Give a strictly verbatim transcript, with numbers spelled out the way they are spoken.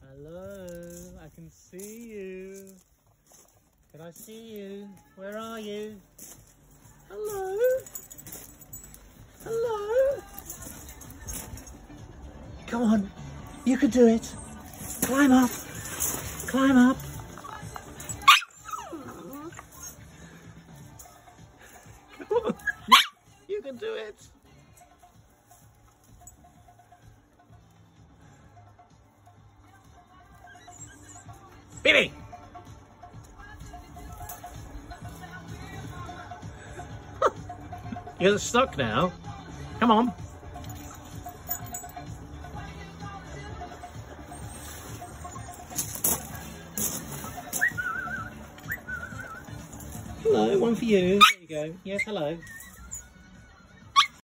Hello, I can see you. Can I see you? Where are you? Hello? Hello? Come on, you can do it. Climb up, climb up. Come on, you can do it. Billy! You're stuck now. Come on. Hello, one for you. There you go. Yes, hello.